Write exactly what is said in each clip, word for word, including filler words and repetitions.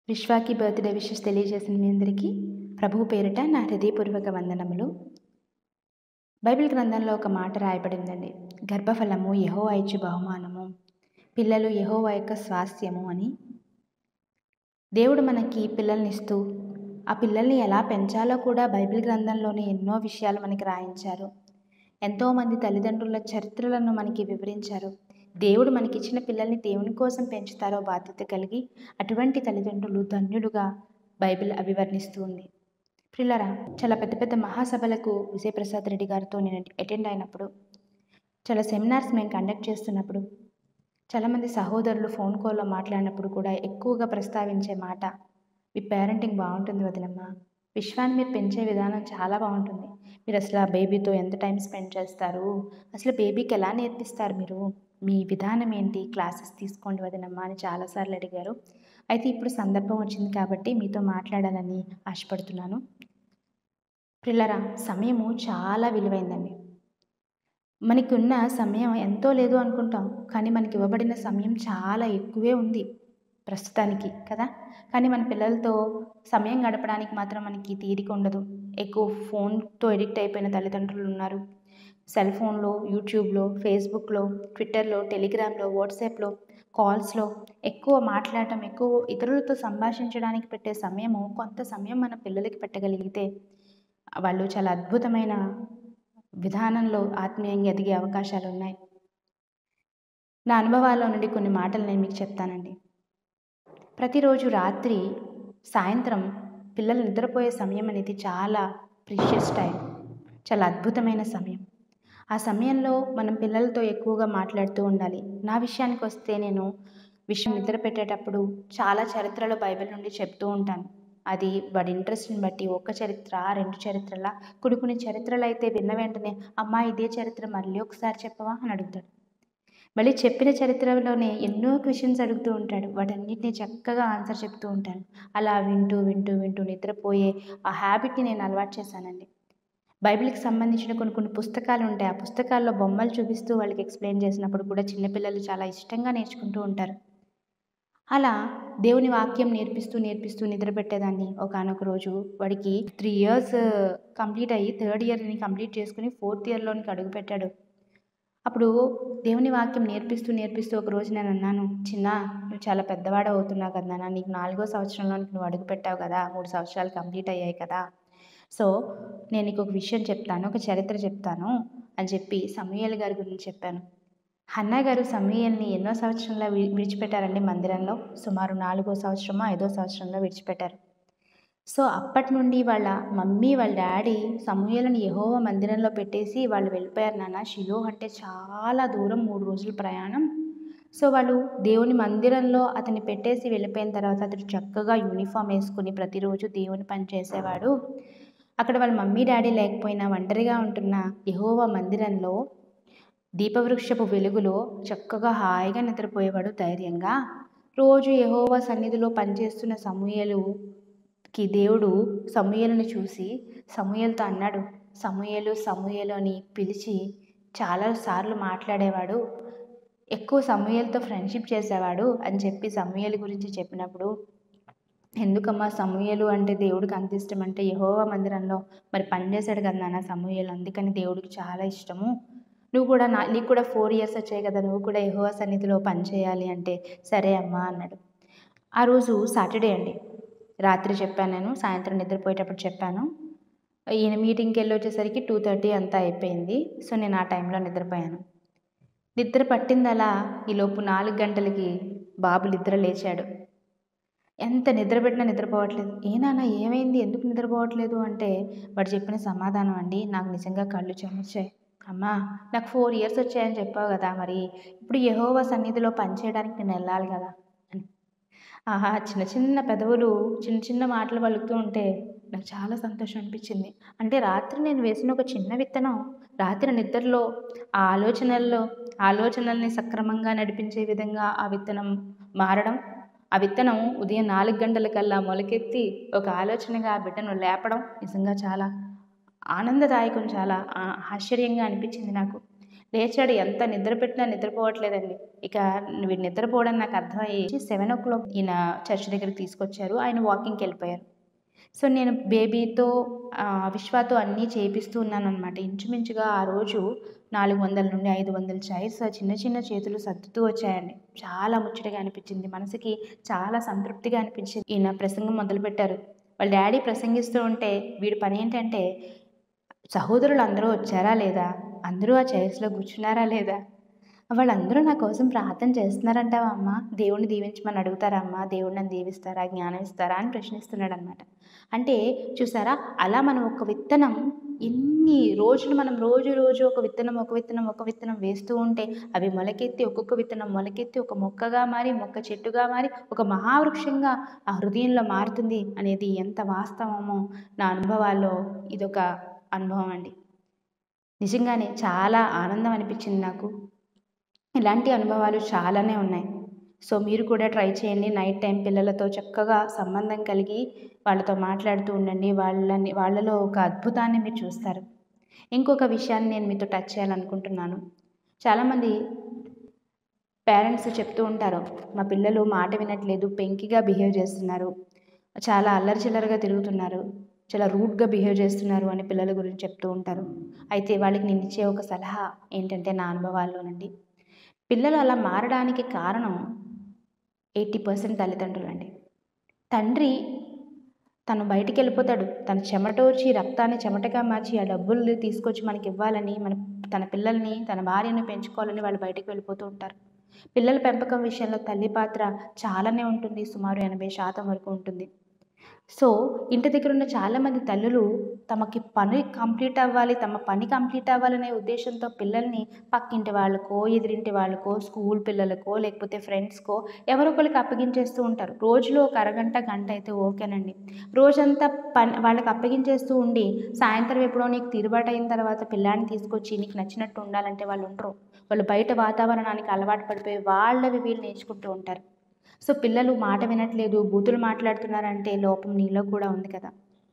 విశ్వాకి birthday wishes తెలియజేసిన మీ అందరికీ ప్రభువు పేరిట నా హృదయపూర్వక వందనములు. బైబిల్ గ్రంథంలో ఒక మాట రాయబడిందండి. గర్భఫలము యెహోవా ఇచ్చు బహుమానము, పిల్లలు యెహోవా యొక్క స్వాస్థ్యము అని. దేవుడు మనకి పిల్లల్నిస్తూ ఆ పిల్లల్ని ఎలా పెంచాలో కూడా బైబిల్ గ్రంథంలోనే ఎన్నో విషయాలు మనకి రాయించారు. ఎంతోమంది తల్లిదండ్రుల చరిత్రలను మనకి వివరించారు. దేవుడు మనకిచ్చిన పిల్లల్ని దేవుని కోసం పెంచుతారో బాధ్యత కలిగి అటువంటి తల్లిదండ్రులు ధన్యులుగా బైబిల్ అభివర్ణిస్తూ ఉంది. ప్రియులారా, చాలా పెద్ద పెద్ద మహాసభలకు విజయప్రసాద్ రెడ్డి గారితో నేను అటెండ్ అయినప్పుడు, చాలా సెమినార్స్ మేము కండక్ట్ చేస్తున్నప్పుడు, చాలామంది సహోదరులు ఫోన్ కాల్లో మాట్లాడినప్పుడు కూడా ఎక్కువగా ప్రస్తావించే మాట, మీ పేరెంటింగ్ బాగుంటుంది వదినమ్మ, విశ్వాన్ని మీరు పెంచే విధానం చాలా బాగుంటుంది, మీరు అసలు ఆ బేబీతో ఎంత టైం స్పెండ్ చేస్తారు, అసలు బేబీకి ఎలా నేర్పిస్తారు, మీరు మీ విధానం ఏంటి, క్లాసెస్ తీసుకోండి వదినమ్మ అని చాలాసార్లు అడిగారు. అయితే ఇప్పుడు సందర్భం వచ్చింది కాబట్టి మీతో మాట్లాడాలని ఆశపడుతున్నాను. పిల్లరా, సమయము చాలా విలువైందండి. మనకున్న సమయం ఎంతో లేదు అనుకుంటాం, కానీ మనకి ఇవ్వబడిన సమయం చాలా ఎక్కువే ఉంది ప్రస్తుతానికి కదా. కానీ మన పిల్లలతో సమయం గడపడానికి మాత్రం మనకి తీరిక ఉండదు. ఎక్కువ ఫోన్తో ఎడిక్ట్ అయిపోయిన తల్లిదండ్రులు ఉన్నారు. సెల్ ఫోన్లో, యూట్యూబ్లో, ఫేస్బుక్లో, ట్విట్టర్లో, టెలిగ్రామ్లో, వాట్సాప్లో, కాల్స్లో ఎక్కువ మాట్లాడటం, ఎక్కువ ఇతరులతో సంభాషించడానికి పెట్టే సమయము కొంత సమయం మన పిల్లలకి పెట్టగలిగితే వాళ్ళు చాలా అద్భుతమైన విధానంలో ఆత్మీయంగా ఎదిగే అవకాశాలు ఉన్నాయి. నా అనుభవాల్లో నుండి కొన్ని మాటలు నేను మీకు చెప్తానండి. ప్రతిరోజు రాత్రి సాయంత్రం పిల్లలు నిద్రపోయే సమయం అనేది చాలా ప్రీషియస్ టైం, చాలా అద్భుతమైన సమయం. ఆ సమయంలో మనం పిల్లలతో ఎక్కువగా మాట్లాడుతూ ఉండాలి. నా విషయానికి వస్తే నేను విషయం నిద్ర పెట్టేటప్పుడు చాలా చరిత్రలు బైబిల్ నుండి చెప్తూ ఉంటాను. అది వాడి ఇంట్రెస్ట్ని బట్టి ఒక చరిత్ర, రెండు చరిత్రల, కొన్ని కొన్ని చరిత్రలు అయితే విన్న వెంటనే అమ్మా ఇదే చరిత్ర మళ్ళీ ఒకసారి చెప్పవా అని అడుగుతాడు. మళ్ళీ చెప్పిన చరిత్రలోనే ఎన్నో క్వశ్చన్స్ అడుగుతూ ఉంటాడు. వాటన్నిటిని చక్కగా ఆన్సర్ చెప్తూ ఉంటాను. అలా వింటూ వింటూ వింటూ నిద్రపోయే ఆ హ్యాబిట్ని నేను అలవాటు చేశానండి. బైబిల్కి సంబంధించిన కొన్ని కొన్ని పుస్తకాలు ఉంటాయి. ఆ పుస్తకాల్లో బొమ్మలు చూపిస్తూ వాళ్ళకి ఎక్స్ప్లెయిన్ చేసినప్పుడు కూడా చిన్నపిల్లలు చాలా ఇష్టంగా నేర్చుకుంటూ ఉంటారు. అలా దేవుని వాక్యం నేర్పిస్తూ నేర్పిస్తూ నిద్రపెట్టేదాన్ని. ఒకానొక రోజు వాడికి త్రీ ఇయర్స్ కంప్లీట్ అయ్యి థర్డ్ ఇయర్ని కంప్లీట్ చేసుకుని ఫోర్త్ ఇయర్లోనికి అడుగుపెట్టాడు. అప్పుడు దేవుని వాక్యం నేర్పిస్తూ నేర్పిస్తూ ఒక రోజు నేను అన్నాను, చిన్న నువ్వు చాలా పెద్దవాడు అవుతున్నావు కదా నాన్న, నీకు నాలుగో సంవత్సరంలోనికి నువ్వు అడుగు పెట్టావు కదా, మూడు సంవత్సరాలు కంప్లీట్ అయ్యాయి కదా, సో నేను నీకు ఒక విషయం చెప్తాను, ఒక చరిత్ర చెప్తాను అని చెప్పి సమూయేలు గారి గురించి చెప్పాను. హన్నా గారు సమూయేల్ని ఎన్నో సంవత్సరంలో వి విడిచిపెట్టారండి మందిరంలో, సుమారు నాలుగో సంవత్సరమో ఐదో సంవత్సరంలో విడిచిపెట్టారు. సో అప్పటి నుండి వాళ్ళ మమ్మీ వాళ్ళ డాడీ సమూయేలుని యెహోవా మందిరంలో పెట్టేసి వాళ్ళు వెళ్ళిపోయారు నాన్న. షిలో అంటే చాలా దూరం, మూడు రోజుల ప్రయాణం. సో వాళ్ళు దేవుని మందిరంలో అతన్ని పెట్టేసి వెళ్ళిపోయిన తర్వాత అతడు చక్కగా యూనిఫామ్ వేసుకుని ప్రతిరోజు దేవుని పని చేసేవాడు. అక్కడ వాళ్ళ మమ్మీ డాడీ లేకపోయినా ఒంటరిగా ఉంటున్న యెహోవా మందిరంలో దీపవృక్షపు వెలుగులో చక్కగా హాయిగా నిద్రపోయేవాడు ధైర్యంగా. రోజు యెహోవా సన్నిధిలో పనిచేస్తున్న సమూయేలుకి దేవుడు సమూయేలుని చూసి సమూయేలుతో అన్నాడు, సమూయేలు సమూయేలు అని పిలిచి చాలాసార్లు మాట్లాడేవాడు, ఎక్కువ సమూయేలుతో ఫ్రెండ్షిప్ చేసేవాడు అని చెప్పి సమూయేలు గురించి చెప్పినప్పుడు, ఎందుకమ్మా సమూయేలు అంటే దేవుడికి అంత ఇష్టం అంటే, యెహోవా మందిరంలో మరి పనిచేశాడు కదా నాన్న సమూయేలు, అందుకని దేవుడికి చాలా ఇష్టము, నువ్వు కూడా నా నీకు కూడా ఫోర్ ఇయర్స్ వచ్చాయి కదా, నువ్వు కూడా యెహోవా సన్నిధిలో పని చేయాలి అంటే సరే అమ్మా అన్నాడు. ఆ రోజు సాటర్డే అండి. రాత్రి చెప్పాను, నేను సాయంత్రం నిద్రపోయేటప్పుడు చెప్పాను. ఈయన మీటింగ్కి వెళ్ళి వచ్చేసరికి టూ థర్టీ అంతా అయిపోయింది. సో నేను ఆ టైంలో నిద్రపోయాను. నిద్ర పట్టిందలా ఈలోపు నాలుగు గంటలకి బాబు నిద్ర లేచాడు. ఎంత నిద్ర పెట్టినా నిద్రపోవట్లేదు. ఏ నాన్న ఏమైంది, ఎందుకు నిద్రపోవట్లేదు అంటే వాడు చెప్పిన సమాధానం అండి, నాకు నిజంగా కళ్ళు చెమర్చాయి. అమ్మా నాకు ఫోర్ ఇయర్స్ వచ్చాయని చెప్పావు కదా, మరి ఇప్పుడు యెహోవా సన్నిధిలో పనిచేయడానికి నేను వెళ్ళాలి కదా అని. ఆహా, చిన్న చిన్న పెదవులు చిన్న చిన్న మాటలు పలుకుతూ ఉంటే నాకు చాలా సంతోషం అనిపించింది. అంటే రాత్రి నేను వేసిన ఒక చిన్న విత్తనం రాత్రి నిద్రలో ఆ ఆలోచనల్లో ఆలోచనల్ని సక్రమంగా నడిపించే విధంగా ఆ విత్తనం మారడం, ఆ విత్తనం ఉదయం నాలుగు గంటలకల్లా మొలకెత్తి ఒక ఆలోచనగా ఆ బిడ్డను లేపడం నిజంగా చాలా ఆనందదాయకం, చాలా ఆశ్చర్యంగా అనిపించింది నాకు. లేచాడు. ఎంత నిద్ర పెట్టినా నిద్రపోవట్లేదండి. ఇక వీడు నిద్రపోవడం నాకు అర్థమయ్యి సెవెన్ ఓ క్లాక్ ఈయన చర్చ్ దగ్గరికి తీసుకొచ్చారు. ఆయన వాకింగ్‌కెళ్ళిపోయారు. సో, నేను బేబీతో ఆహ్, విశ్వాతో అన్నీ చేపిస్తూ ఉన్నాననమాట. ఇంచుమించుగా ఆ రోజు నాలుగు వందల నుండి ఐదు వందల చైర్స్ చిన్న చిన్న చేతులు సర్దుతూ వచ్చాయండి. చాలా ముచ్చటగా అనిపించింది. మనసుకి చాలా సంతృప్తిగా అనిపించింది. ఈయన ప్రసంగం మొదలుపెట్టారు. వాళ్ళ డ్యాడీ ప్రసంగిస్తూ ఉంటే వీడి పనేంటంటే, సహోదరులందరూ వచ్చారా లేదా? అందరూ ఆ చైర్స్‌లో కూర్చున్నారా లేదా? వాళ్ళందరూ నా కోసం ప్రార్థన చేస్తున్నారంటావా అమ్మ? దేవుడిని దీవించమని అడుగుతారా అమ్మ? దేవుడు నన్ను దీవిస్తారా? జ్ఞానం ఇస్తారా? అని ప్రశ్నిస్తున్నాడనమాట. అంటే చూసారా? అలా మనం ఒక విత్తనం ఇన్ని రోజులు మనం రోజు రోజు ఒక విత్తనం, ఒక విత్తనం, ఒక విత్తనం వేస్తూ ఉంటే అవి మొలకెత్తి ఒక్కొక్క విత్తనం మొలకెత్తి ఒక మొక్కగా మారి, మొక్క చెట్టుగా మారి, ఒక మహావృక్షంగా ఆ హృదయంలో మారుతుంది అనేది ఎంత వాస్తవమో నా అనుభవాల్లో ఇదొక అనుభవం అండి. నిజంగానే చాలా ఆనందం అనిపించింది నాకు. ఇలాంటి అనుభవాలు చాలానే ఉన్నాయి. సో, మీరు కూడా ట్రై చేయండి. నైట్ టైం పిల్లలతో చక్కగా సంబంధం కలిగి వాళ్ళతో మాట్లాడుతూ ఉండండి. వాళ్ళని వాళ్ళలో ఒక అద్భుతాన్ని మీరు చూస్తారు. ఇంకొక విషయాన్ని నేను మీతో టచ్ చేయాలనుకుంటున్నాను. చాలామంది పేరెంట్స్ చెప్తూ ఉంటారు, మా పిల్లలు మాట వినట్లేదు, పెంకిగా బిహేవ్ చేస్తున్నారు, చాలా అల్లరి చిల్లరగా తిరుగుతున్నారు, చాలా రూడ్‌గా బిహేవ్ చేస్తున్నారు అని పిల్లల గురించి చెప్తూ ఉంటారు. అయితే వాళ్ళకి నేను ఇచ్చే ఒక సలహా ఏంటంటే నా అనుభవాల్లోనండి. పిల్లలు అలా మారడానికి కారణం ఎనభై శాతం తల్లిదండ్రులండి. తండ్రి తను బయటికెళ్ళిపోతాడు. తన చెమటోర్చి రక్తాన్ని చెమటగా మార్చి ఆ డబ్బుల్ని తీసుకొచ్చి మనకివ్వాలని, మన తన పిల్లల్ని, తన భార్యను పెంచుకోవాలని వాళ్ళు బయటికి వెళ్ళిపోతూ ఉంటారు. పిల్లల పెంపకం విషయంలో తల్లి పాత్ర చాలానే ఉంటుంది. సుమారు ఎనభై శాతం వరకు ఉంటుంది. సో, ఇంటి దగ్గరున్న చాలామంది తల్లులు తమకి పని కంప్లీట్ అవ్వాలి, తమ పని కంప్లీట్ అవ్వాలనే ఉద్దేశంతో పిల్లల్ని పక్కింటి వాళ్ళకో, ఎదురింటి వాళ్ళకో, స్కూల్ పిల్లలకో, లేకపోతే ఫ్రెండ్స్‌కో ఎవరో ఒకళ్ళకి అప్పగించేస్తూ ఉంటారు. రోజులో ఒక అరగంట, గంట అయితే ఓకేనండి. రోజంతా పని వాళ్ళకి అప్పగించేస్తూ ఉండి, సాయంత్రం ఎప్పుడో నీకు తీరుబాటయిన తర్వాత పిల్లాడిని తీసుకొచ్చి నీకు నచ్చినట్టు ఉండాలంటే వాళ్ళు ఉండరు. వాళ్ళు బయట వాతావరణానికి అలవాటు పడిపోయి వాళ్ళవి వీళ్ళు నేర్చుకుంటూ ఉంటారు. సో, పిల్లలు మాట వినట్లేదు, బూతులు మాట్లాడుతున్నారంటే లోపం నీలో కూడా ఉంది కదా!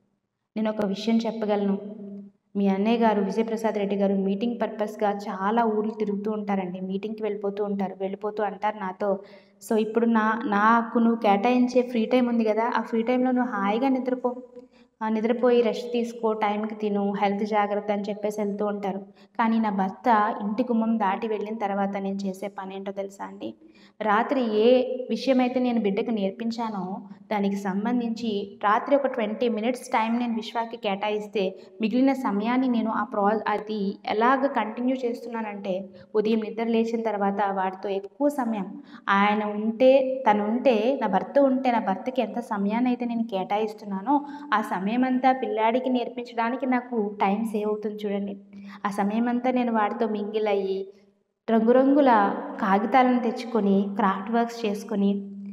నేనొక విషయం చెప్పగలను. మీ అన్నయ్య గారు విజయప్రసాద్ రెడ్డి గారు మీటింగ్ పర్పస్‌గా చాలా ఊర్లు తిరుగుతూ ఉంటారండి. మీటింగ్‌కి వెళ్ళిపోతూ ఉంటారు. వెళ్ళిపోతూ అంటారు నాతో, "సో, ఇప్పుడు నా నాకు నువ్వు కేటాయించే ఫ్రీ టైమ్ ఉంది గదా! ఆ ఫ్రీ టైమ్‌లో నువ్వు హాయిగా నిద్రపో. ఆ! నిద్రపోయి రెస్ట్ తీసుకో, టైంకి తిను, హెల్త్ జాగ్రత్త" అని చెప్పేసి వెళ్తూ ఉంటారు. కానీ నా భర్త ఇంటి గుమ్మం దాటి వెళ్ళిన తర్వాత నేను చేసే పనేంటో తెలుసా అండి? రాత్రి ఏ విషయమైతే నేను బిడ్డకు నేర్పించానో దానికి సంబంధించి రాత్రి ఒక ఇరవై మినిట్స్ టైం నేను విశ్వాకి కేటాయిస్తే మిగిలిన సమయాన్ని నేను ఆ ప్రా అది ఎలాగ కంటిన్యూ చేస్తున్నానంటే ఉదయం నిద్ర లేచిన తర్వాత వాడితో ఎక్కువ సమయం ఆయన ఉంటే తను ఉంటే నా భర్త ఉంటే నా భర్తకి ఎంత సమయాన్నయితే నేను కేటాయిస్తున్నానో ఆ సమయమంతా పిల్లాడికి నేర్పించడానికి నాకు టైం సేవ్ అవుతుంది చూడండి. ఆ సమయమంతా నేను వాడితో మింగిల్ అయ్యి రంగురంగుల కాగితాలను తెచ్చుకొని క్రాఫ్ట్ వర్క్స్ చేసుకొని,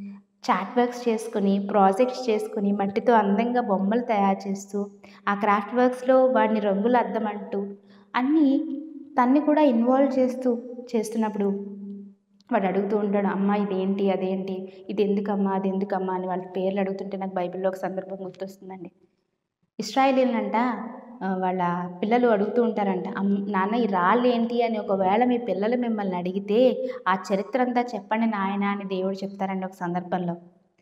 చాట్ వర్క్స్ చేసుకొని, ప్రాజెక్ట్స్ చేసుకొని, మట్టితో అందంగా బొమ్మలు తయారు చేస్తూ, ఆ క్రాఫ్ట్ వర్క్స్‌లో వాడిని రంగులు అద్దమంటూ అన్నీ తన్ని కూడా ఇన్వాల్వ్ చేస్తూ చేస్తున్నప్పుడు వాడు అడుగుతూ ఉంటాడు, "అమ్మ ఇదేంటి? అదేంటి? ఇదెందుకమ్మా? అదెందుకమ్మా?" అని వాళ్ళ పేర్లు అడుగుతుంటే నాకు బైబిల్‌లో ఒక సందర్భం గుర్తొస్తుందండి. ఇశ్రాయేలీయులనంట ఆహ్, వాళ్ళ పిల్లలు అడుగుతూ ఉంటారంట, అమ్ నాన్న ఈ రాళ్ళేంటి అని ఒకవేళ మీ పిల్లలు మిమ్మల్ని అడిగితే, ఆ చరిత్ర అంతా చెప్పండి నాయనా అని దేవుడు చెప్తారండి ఒక సందర్భంలో.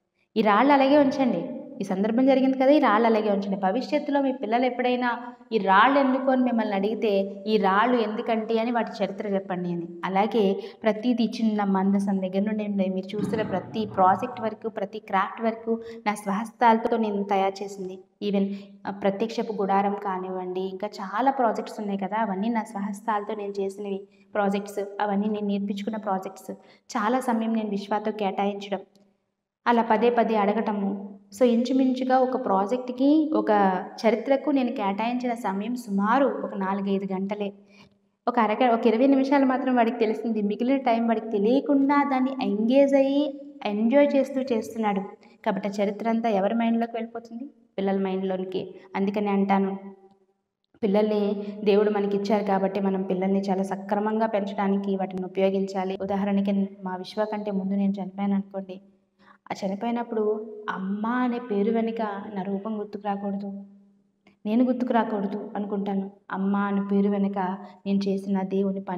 ఈ రాళ్ళు అలాగే ఉంచండి. ఈ సందర్భం జరిగింది కదా! ఈ రాళ్ళు అలాగే ఉంచండి. భవిష్యత్తులో మీ పిల్లలు ఎప్పుడైనా ఈ రాళ్ళు ఎందుకు అని మిమ్మల్ని అడిగితే, ఈ రాళ్ళు ఎందుకంటే అని వాటి చరిత్ర చెప్పండి అని. అలాగే ప్రతీది చిన్న మందసం దగ్గర నుండి మీరు చూస్తున్న ప్రతి ప్రాజెక్ట్ వరకు, ప్రతి క్రాఫ్ట్ వరకు నా స్వహస్తాలతో నేను తయారు చేసింది. ఈవెన్ ఆహ్, ప్రత్యక్షపు గుడారం కానివ్వండి, ఇంకా చాలా ప్రాజెక్ట్స్ ఉన్నాయి కదా! అవన్నీ నా స్వహస్తాలతో నేను చేసినవి ప్రాజెక్ట్స్. అవన్నీ నేను నేర్పించుకున్న ప్రాజెక్ట్స్. చాలా సమయం నేను విశ్వాతో కేటాయించడం. అలా పదే పదే అడగటము. సో, ఇంచుమించుగా ఒక ప్రాజెక్ట్‌కి, ఒక చరిత్రకు నేను కేటాయించిన సమయం సుమారు ఒక నాలుగు, ఐదు గంటలే. ఒక అరగ ఒక ఇరవై నిమిషాలు మాత్రం వాడికి తెలిసింది. మిగిలిన టైం వాడికి తెలియకుండా దాన్ని ఎంగేజ్ అయ్యి, ఎంజాయ్ చేస్తూ చేస్తున్నాడు. కాబట్టి ఆ చరిత్ర అంతా ఎవరి మైండ్‌లోకి వెళ్ళిపోతుంది? పిల్లల మైండ్‌లోనికి. అందుకనే అంటాను, పిల్లల్ని దేవుడు మనకిచ్చారు కాబట్టి మనం పిల్లల్ని చాలా సక్రమంగా పెంచడానికి వాటిని ఉపయోగించాలి. ఉదాహరణకి మా విశ్వ కంటే ముందు నేను చనిపోయాననుకోండి. ఆ చనిపోయినప్పుడు అమ్మ అనే పేరు వెనుక నా రూపం గుర్తుకు రాకూడదు. నేను గుర్తుకు రాకూడదు అనుకుంటాను. అమ్మ అనే పేరు వెనుక నేను చేసిన దేవుని పని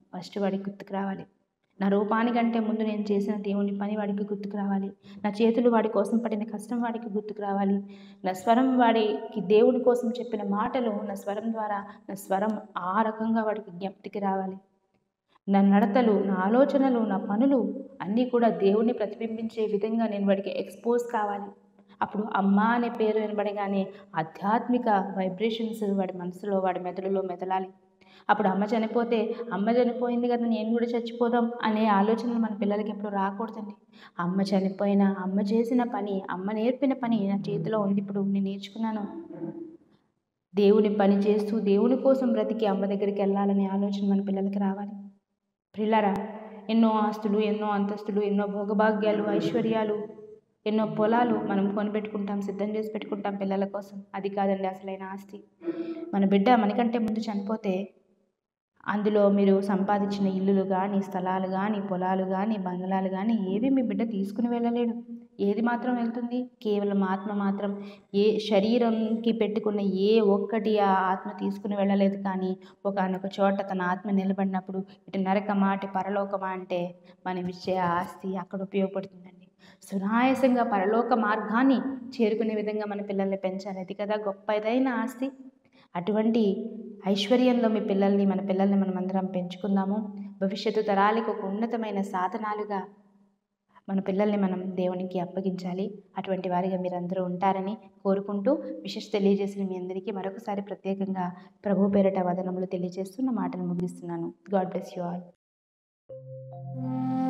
ఫస్ట్ వాడికి గుర్తుకు రావాలి. నా రూపానికంటే ముందు నేను చేసిన దేవుని పని వాడికి గుర్తుకు రావాలి. నా చేతులు వాడి కోసం పడిన కష్టం వాడికి గుర్తుకు రావాలి. నా స్వరం వాడికి దేవుడి కోసం చెప్పిన మాటలు నా స్వరం ద్వారా నా స్వరం ఆ రకంగా వాడికి జ్ఞప్తికి రావాలి. నా నడతలు, నా ఆలోచనలు, నా పనులు అన్నీ కూడా దేవుణ్ణి ప్రతిబింబించే విధంగా నేను వాడికి ఎక్స్పోజ్ కావాలి. అప్పుడు అమ్మ అనే పేరు వినబడగానే ఆధ్యాత్మిక వైబ్రేషన్స్ వాడి మనసులో, వాడి మెదడులో మెదలాలి. అప్పుడు అమ్మ చనిపోతే అమ్మ చనిపోయింది కదా నేను కూడా చచ్చిపోదాం అనే ఆలోచనలు మన పిల్లలకి ఎప్పుడు రాకూడదండి. అమ్మ చనిపోయినా అమ్మ చేసిన పని, అమ్మ నేర్పిన పని నా చేతిలో ఉంది. ఇప్పుడు నేను నేర్చుకున్నాను. దేవుని పని చేస్తూ దేవుని కోసం బ్రతికి అమ్మ దగ్గరికి వెళ్ళాలనే ఆలోచన మన పిల్లలకి రావాలి. ప్రియులారా, ఎన్నో ఆస్తులు, ఎన్నో అంతస్తులు, ఎన్నో భోగభాగ్యాలు, ఐశ్వర్యాలు, ఎన్నో పొలాలు మనం కొనిపెట్టుకుంటాం, సిద్ధం చేసి పెట్టుకుంటాం పిల్లల కోసం. అది కాదండి అసలైన ఆస్తి. మన బిడ్డ మనకంటే ముందు చనిపోతే అందులో మీరు సంపాదించిన ఇల్లులు కానీ, స్థలాలు కానీ, పొలాలు కానీ, బంగ్లాలు కానీ ఏవి మీ బిడ్డ తీసుకుని వెళ్ళలేడు. ఏది మాత్రం వెళ్తుంది? కేవలం ఆత్మ మాత్రం. ఏ శరీరంకి పెట్టుకున్న ఏ ఒక్కటి ఆ ఆత్మ తీసుకుని వెళ్ళలేదు. కానీ ఒకానొక చోట తన ఆత్మ నిలబడినప్పుడు ఇటు నరకమా అటు పరలోకమా అంటే మనం ఇచ్చే ఆస్తి అక్కడ ఉపయోగపడుతుందండి. సునాయాసంగా పరలోక మార్గాన్ని చేరుకునే విధంగా మన పిల్లల్ని పెంచాలి. అది కదా గొప్పదైన ఆస్తి. అటువంటి ఐశ్వర్యంలో మీ పిల్లల్ని, మన పిల్లల్ని మనం అందరం పెంచుకుందాము. భవిష్యత్తు తరాలకు ఒక ఉన్నతమైన సాధనాలుగా మన పిల్లల్ని మనం దేవునికి అప్పగించాలి. అటువంటి వారిగా మీరందరూ ఉంటారని కోరుకుంటూ విశేష తెలియజేసిన మీ అందరికీ మరొకసారి ప్రత్యేకంగా ప్రభు పేరిట వందనములు తెలియజేస్తూ నా మాటలు ముగిస్తున్నాను. God bless you all.